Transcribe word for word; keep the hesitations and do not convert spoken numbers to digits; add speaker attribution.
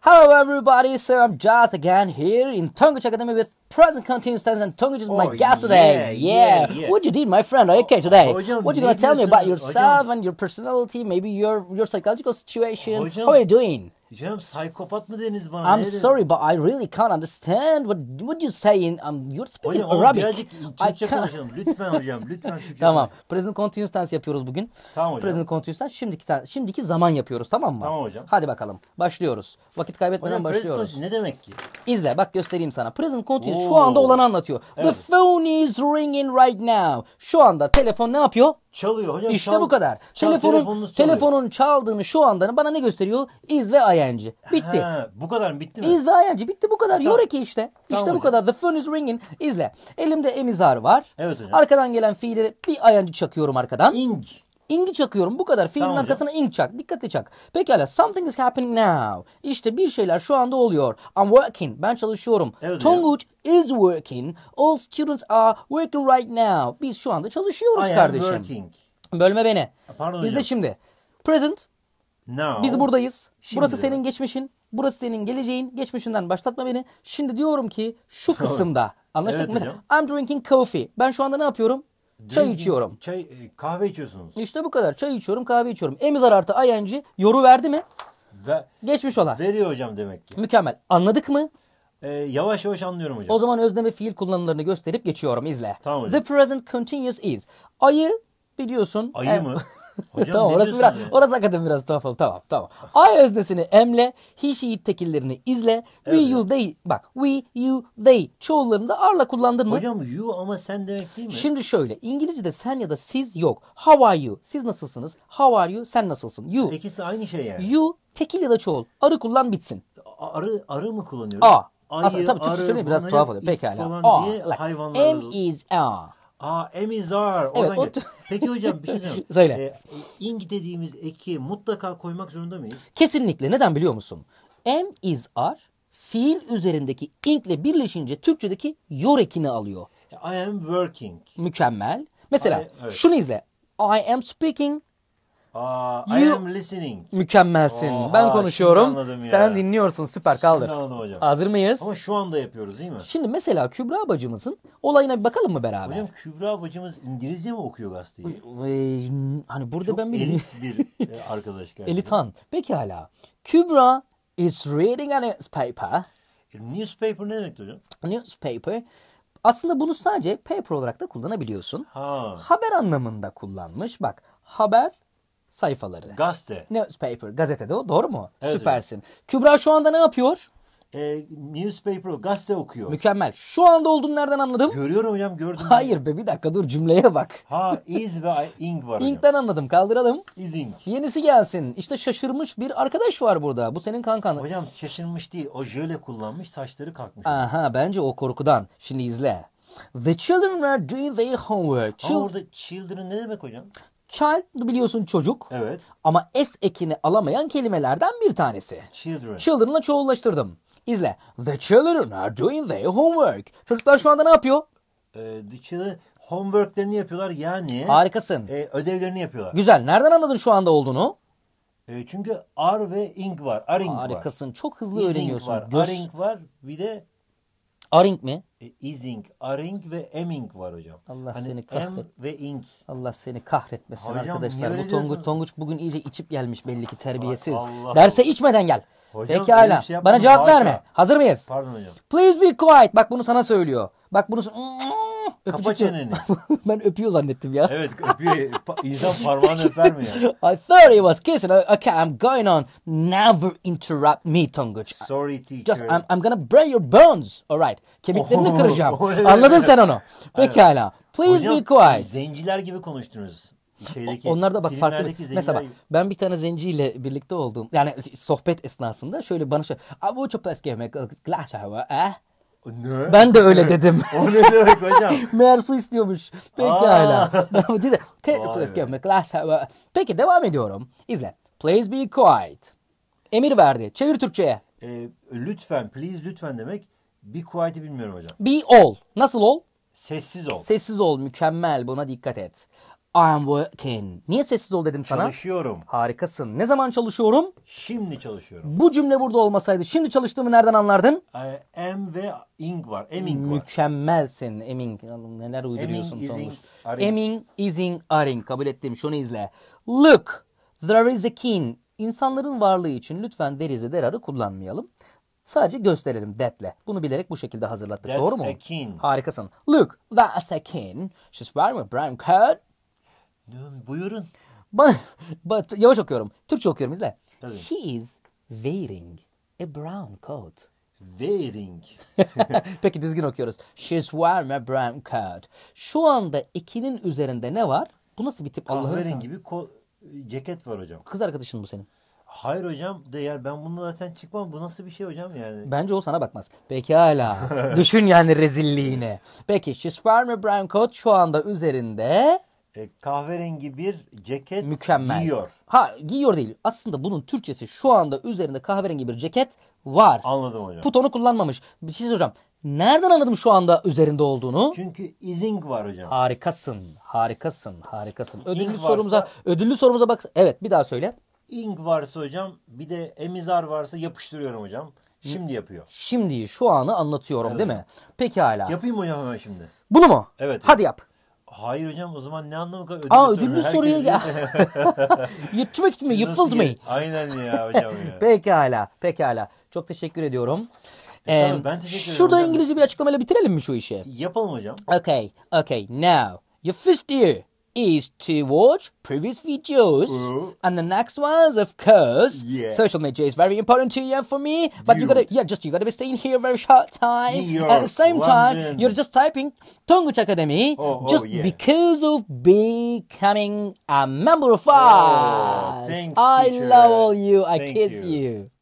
Speaker 1: Hello everybody, so I'm Jazz again here in Tonguç Academy with present continuous tense, and Tonguç is my
Speaker 2: Oh,
Speaker 1: guest today.
Speaker 2: yeah,
Speaker 1: Yeah,
Speaker 2: yeah, yeah.
Speaker 1: What you did, my friend? Are you okay today?
Speaker 2: Hocam,
Speaker 1: What you
Speaker 2: ne
Speaker 1: gonna tell me about
Speaker 2: diyorsunuz?
Speaker 1: yourself
Speaker 2: Hocam.
Speaker 1: and your personality, maybe your your psychological situation?
Speaker 2: Hocam.
Speaker 1: How are you doing?
Speaker 2: Canım psikopat mı dediniz bana?
Speaker 1: I'm
Speaker 2: Ne dediniz?
Speaker 1: sorry, but I really can't understand what what you saying. Um, you're speaking
Speaker 2: Hocam ama
Speaker 1: Arabic.
Speaker 2: birazcık
Speaker 1: I
Speaker 2: Türkçe
Speaker 1: can't-
Speaker 2: konuşalım. Lütfen hocam. Lütfen Türkçe
Speaker 1: Tamam.
Speaker 2: konuşalım.
Speaker 1: Present continuous tense yapıyoruz bugün.
Speaker 2: Tamam hocam.
Speaker 1: Present continuous tense şimdiki ten- şimdiki zaman yapıyoruz, tamam mı?
Speaker 2: Tamam hocam.
Speaker 1: Hadi bakalım. Başlıyoruz. Vakit kaybetmeden
Speaker 2: Hocam present
Speaker 1: başlıyoruz.
Speaker 2: continuous ne demek ki?
Speaker 1: İzle, bak göstereyim sana. Present continuous şu
Speaker 2: Oo.
Speaker 1: anda olanı anlatıyor. The
Speaker 2: Evet.
Speaker 1: phone is ringing right now. Şu anda telefon ne yapıyor?
Speaker 2: Çalıyor hocam.
Speaker 1: İşte
Speaker 2: çal-
Speaker 1: bu kadar.
Speaker 2: çal-
Speaker 1: telefonun
Speaker 2: telefonunuz çalıyor.
Speaker 1: telefonun çaldığını şu anda bana ne gösteriyor? Is ve ing. Bitti.
Speaker 2: Ha, bu kadar mı? Bitti mi?
Speaker 1: Is ve ing bitti, bu kadar. Yoreki işte.
Speaker 2: Tamam
Speaker 1: işte bu
Speaker 2: hocam.
Speaker 1: kadar. The phone is ringing. İzle. Elimde emizar var.
Speaker 2: Evet hocam.
Speaker 1: Arkadan gelen fiili bir ing çakıyorum arkadan.
Speaker 2: Ing.
Speaker 1: İng'i çakıyorum. Bu kadar. Fiilin
Speaker 2: Tamam hocam.
Speaker 1: arkasına ing çak. Dikkatli çak. Pekala. Something is happening now. İşte bir şeyler şu anda oluyor. I'm working. Ben çalışıyorum.
Speaker 2: Evet
Speaker 1: Tonguç is working. All students are working right now. Biz şu anda çalışıyoruz
Speaker 2: I am
Speaker 1: kardeşim.
Speaker 2: working.
Speaker 1: Bölme beni.
Speaker 2: Pardon
Speaker 1: İzle
Speaker 2: hocam.
Speaker 1: şimdi. Present.
Speaker 2: Now.
Speaker 1: Biz buradayız.
Speaker 2: Şimdi
Speaker 1: Burası
Speaker 2: de.
Speaker 1: senin geçmişin. Burası senin geleceğin. Geçmişinden başlatma beni. Şimdi diyorum ki şu kısımda. Anlaştık
Speaker 2: Evet
Speaker 1: mı? Mesela,
Speaker 2: hocam.
Speaker 1: I'm drinking coffee. Ben şu anda ne yapıyorum? Çay
Speaker 2: Drinking-
Speaker 1: içiyorum.
Speaker 2: Çay, e, kahve içiyorsunuz.
Speaker 1: İşte bu kadar. Çay içiyorum, kahve içiyorum. Emizar artı ing yoru verdi mi?
Speaker 2: Ve
Speaker 1: Geçmiş olan.
Speaker 2: veriyor hocam demek ki.
Speaker 1: Mükemmel. Anladık mı?
Speaker 2: E, yavaş yavaş anlıyorum hocam.
Speaker 1: O zaman özne ve fiil kullanımlarını gösterip geçiyorum. İzle.
Speaker 2: Tamam hocam.
Speaker 1: The present continuous is. Ayı biliyorsun.
Speaker 2: Ayı
Speaker 1: em-
Speaker 2: mı? Hocam
Speaker 1: tamam,
Speaker 2: ne
Speaker 1: orası
Speaker 2: diyorsun
Speaker 1: biraz,
Speaker 2: ya?
Speaker 1: orası hakikaten biraz tuhaf oldu. Tamam, tamam. Ay öznesini emle, he, she, it tekillerini izle. We,
Speaker 2: Evet.
Speaker 1: you, they. Bak, we, you, they. Çoğullarında arla kullandın mı?
Speaker 2: Hocam you ama sen demek değil mi?
Speaker 1: Şimdi şöyle, İngilizce'de sen ya da siz yok. How are you? Siz nasılsınız? How are you? Sen nasılsın? You.
Speaker 2: İkisi aynı şey yani.
Speaker 1: You, tekil ya da çoğul. Arı kullan bitsin.
Speaker 2: Arı arı mı kullanıyoruz?
Speaker 1: A.
Speaker 2: Ayı,
Speaker 1: Aslında tabii Türkçe
Speaker 2: arı,
Speaker 1: söyleyeyim biraz
Speaker 2: bunlar
Speaker 1: tuhaf
Speaker 2: hep
Speaker 1: oluyor.
Speaker 2: X
Speaker 1: Pekala.
Speaker 2: falan
Speaker 1: A.
Speaker 2: diye
Speaker 1: Like,
Speaker 2: hayvanlarla
Speaker 1: M
Speaker 2: dolu.
Speaker 1: is A.
Speaker 2: Aa emizar. Oradan
Speaker 1: Evet, o
Speaker 2: gel.
Speaker 1: tür-
Speaker 2: Peki hocam bir şey söyleyeyim.
Speaker 1: Söyle.
Speaker 2: Ee, ing dediğimiz eki mutlaka koymak zorunda mıyız?
Speaker 1: Kesinlikle. Neden biliyor musun? Am is are fiil üzerindeki inkle birleşince Türkçedeki yor ekini alıyor.
Speaker 2: I am working.
Speaker 1: Mükemmel. Mesela
Speaker 2: I- evet.
Speaker 1: şunu izle. I am speaking.
Speaker 2: Aa, I
Speaker 1: You-
Speaker 2: am listening.
Speaker 1: Mükemmelsin.
Speaker 2: Oha,
Speaker 1: Ben
Speaker 2: şimdi
Speaker 1: konuşuyorum.
Speaker 2: anladım ya.
Speaker 1: Sen dinliyorsun. Süper, kaldır.
Speaker 2: Şimdi anladım hocam.
Speaker 1: Hazır mıyız?
Speaker 2: Ama şu anda yapıyoruz değil mi?
Speaker 1: Şimdi mesela Kübra bacımızın olayına bir bakalım mı beraber?
Speaker 2: Hocam Kübra bacımız İngilizce mi okuyor gazeteyi?
Speaker 1: Ve, hani burada
Speaker 2: Çok
Speaker 1: ben bir
Speaker 2: elit bir e, arkadaş gerçekten.
Speaker 1: Elitan. Pekala. Kübra is reading a newspaper.
Speaker 2: E, Newspaper ne demek hocam?
Speaker 1: Newspaper. Aslında bunu sadece paper olarak da kullanabiliyorsun.
Speaker 2: Ha.
Speaker 1: Haber anlamında kullanmış. Bak, haber sayfaları.
Speaker 2: Gazete.
Speaker 1: Newspaper, gazetede o, doğru mu?
Speaker 2: Evet,
Speaker 1: Süpersin. Kübra şu anda ne yapıyor?
Speaker 2: E, newspaper, gazete okuyor.
Speaker 1: Mükemmel. Şu anda olduğunu nereden anladım?
Speaker 2: Görüyorum hocam gördüm.
Speaker 1: Hayır be, bir dakika dur, cümleye bak.
Speaker 2: Ha is ve ing var hocam.
Speaker 1: İnkten anladım. Kaldıralım.
Speaker 2: Is ing.
Speaker 1: Yenisi gelsin. İşte şaşırmış bir arkadaş var burada. Bu senin kankan.
Speaker 2: Hocam şaşırmış değil. O jöle kullanmış saçları kalkmış.
Speaker 1: Aha, bence o korkudan. Şimdi izle. The children are doing their homework.
Speaker 2: Ama
Speaker 1: Chil-
Speaker 2: orada children ne demek hocam?
Speaker 1: Child biliyorsun çocuk.
Speaker 2: Evet.
Speaker 1: Ama s ekini alamayan kelimelerden bir tanesi.
Speaker 2: Children.
Speaker 1: Children'la çoğullaştırdım. İzle. The children are doing their homework. Çocuklar şu anda ne yapıyor?
Speaker 2: Ee, the children homeworklerini yapıyorlar yani.
Speaker 1: Harikasın.
Speaker 2: e, ödevlerini yapıyorlar.
Speaker 1: Güzel. Nereden anladın şu anda olduğunu?
Speaker 2: E, çünkü are ve ing var. Aring var.
Speaker 1: Harikasın. Çok hızlı
Speaker 2: Ising
Speaker 1: öğreniyorsun.
Speaker 2: var.
Speaker 1: Göz-
Speaker 2: Aring var. Bir de
Speaker 1: Aring mi?
Speaker 2: e, ising, aring ve eming var hocam.
Speaker 1: Allah
Speaker 2: hani
Speaker 1: seni
Speaker 2: em
Speaker 1: kahret-
Speaker 2: ve ing.
Speaker 1: Allah seni kahretmesin
Speaker 2: Hocam, niye
Speaker 1: arkadaşlar.
Speaker 2: öyle
Speaker 1: Bu Tonguç,
Speaker 2: diyorsun?
Speaker 1: Tonguç bugün iyice içip gelmiş belli ki, terbiyesiz.
Speaker 2: Allah
Speaker 1: Derse içmeden gel.
Speaker 2: Hocam, öyle
Speaker 1: Pekala.
Speaker 2: bir şey yapmadım,
Speaker 1: Bana cevap
Speaker 2: haşa.
Speaker 1: verme. Hazır mıyız?
Speaker 2: Pardon hocam.
Speaker 1: Please be quiet. Bak bunu sana söylüyor. Bak bunu...
Speaker 2: Kapa
Speaker 1: Öpücük-
Speaker 2: çeneni.
Speaker 1: Ben öpüyor zannettim ya.
Speaker 2: Evet öpüyor. Pa- İnsan parmağını öper mi ya?
Speaker 1: I thought he was kissing. Okay, I'm going on. Never interrupt me, Tonguç.
Speaker 2: Sorry teacher.
Speaker 1: Just, I'm, I'm gonna break your bones. Alright. Kemiklerini
Speaker 2: Oh,
Speaker 1: kıracağım.
Speaker 2: oh, evet.
Speaker 1: Anladın sen onu. Pekala. Please
Speaker 2: Hocam,
Speaker 1: be quiet.
Speaker 2: zenciler gibi konuştunuz. Şeydeki,
Speaker 1: Onlar da bak farklı.
Speaker 2: filmlerdeki zenciler
Speaker 1: Mesela bak,
Speaker 2: gibi.
Speaker 1: ben bir tane zenciyle birlikte olduğum, yani sohbet esnasında şöyle bana şöyle, "Abu çok eski yemek, glass hour, eh?"
Speaker 2: Ne?
Speaker 1: Ben de öyle dedim.
Speaker 2: O ne demek hocam?
Speaker 1: Meğer su istiyormuş. Pekala.
Speaker 2: Aa.
Speaker 1: Dedi, "Ke-
Speaker 2: Vay
Speaker 1: please
Speaker 2: be.
Speaker 1: give me glass hour." Peki devam ediyorum. İzle. Please be quiet. Emir verdi. Çevir Türkçe'ye.
Speaker 2: E, lütfen, please lütfen demek. Be quiet'i bilmiyorum hocam.
Speaker 1: Be all. Nasıl ol?
Speaker 2: Sessiz ol.
Speaker 1: Sessiz ol. Mükemmel. Buna dikkat et. I'm working. Niye sessiz ol dedim sana?
Speaker 2: Çalışıyorum.
Speaker 1: Harikasın. Ne zaman çalışıyorum?
Speaker 2: Şimdi çalışıyorum.
Speaker 1: Bu cümle burada olmasaydı şimdi çalıştığımı nereden anlardın?
Speaker 2: I am ve ing var. Eming var.
Speaker 1: Mükemmelsin. Eming. Neler uyduruyorsun
Speaker 2: Eming,
Speaker 1: Tonguç.
Speaker 2: ising, aring.
Speaker 1: Eming, ising, aring. Kabul ettim. Şunu izle. Look, there is a king. İnsanların varlığı için lütfen there is a there'ı kullanmayalım. Sadece gösterelim that'le. Bunu bilerek bu şekilde hazırlattık.
Speaker 2: That's
Speaker 1: Doğru mu?
Speaker 2: a king.
Speaker 1: Harikasın. Look, that's a king. She's wearing a brown coat.
Speaker 2: Buyurun.
Speaker 1: Bana, ba- yavaş okuyorum. Türkçe okuyorum izle.
Speaker 2: Tabii.
Speaker 1: She is wearing a brown coat.
Speaker 2: Wearing.
Speaker 1: Peki düzgün okuyoruz. She's wearing a brown coat. Şu anda ikinin üzerinde ne var? Bu nasıl bir tip Allah'ın sana?
Speaker 2: Kahverengi bir ko- ceket var hocam.
Speaker 1: Kız arkadaşın bu senin.
Speaker 2: Hayır hocam. De yani ben bununla zaten çıkmam. Bu nasıl bir şey hocam yani?
Speaker 1: Bence o sana bakmaz. Pekala. Düşün yani rezilliğini. Peki she's wearing a brown coat. Şu anda üzerinde
Speaker 2: E, kahverengi bir ceket
Speaker 1: mükemmel.
Speaker 2: giyiyor.
Speaker 1: Ha giyiyor değil. Aslında bunun Türkçesi şu anda üzerinde kahverengi bir ceket var.
Speaker 2: Anladım hocam.
Speaker 1: Putonu kullanmamış. Bir şey soracağım. Nereden anladım şu anda üzerinde olduğunu?
Speaker 2: Çünkü ising var hocam.
Speaker 1: Harikasın. Harikasın. Harikasın. Ödüllü
Speaker 2: İlk varsa-
Speaker 1: sorumuza ödüllü sorumuza bak. Evet, bir daha söyle.
Speaker 2: Ing varsa hocam bir de emizar varsa yapıştırıyorum hocam. Şimdi yapıyor.
Speaker 1: Şimdi şu anı anlatıyorum değil mi? Pekala.
Speaker 2: Yapayım mı hocam hemen şimdi?
Speaker 1: Bunu mu?
Speaker 2: Evet.
Speaker 1: Hadi yap.
Speaker 2: Hayır hocam o zaman ne anlamı kalır?
Speaker 1: Aa
Speaker 2: soru.
Speaker 1: ödüllü
Speaker 2: Herkes
Speaker 1: soruya gel.
Speaker 2: bilirse-
Speaker 1: You tricked me.
Speaker 2: Siz
Speaker 1: You
Speaker 2: nasıl
Speaker 1: fooled me.
Speaker 2: gel- Aynen ya hocam ya.
Speaker 1: Pekala. Pekala. Çok teşekkür ediyorum.
Speaker 2: Estağfurullah,
Speaker 1: Ee,
Speaker 2: ben teşekkür ederim
Speaker 1: Şurada
Speaker 2: hocam.
Speaker 1: İngilizce bir açıklamayla bitirelim mi şu işi?
Speaker 2: Yapalım hocam.
Speaker 1: Okay. Okay. Now, your first year is to watch previous videos.
Speaker 2: Uh.
Speaker 1: And the next ones, of course,
Speaker 2: Yeah.
Speaker 1: social media is very important to you and for me. But you
Speaker 2: Dude.
Speaker 1: gotta, yeah, just you gotta be staying here a very short time.
Speaker 2: New York,
Speaker 1: At the same time,
Speaker 2: London.
Speaker 1: you're just typing Tonguç Academy
Speaker 2: Oh, oh,
Speaker 1: just
Speaker 2: yeah.
Speaker 1: because of becoming a member of
Speaker 2: Oh,
Speaker 1: us.
Speaker 2: thanks,
Speaker 1: I
Speaker 2: teacher.
Speaker 1: love all you. I
Speaker 2: Thank
Speaker 1: kiss
Speaker 2: you.
Speaker 1: you.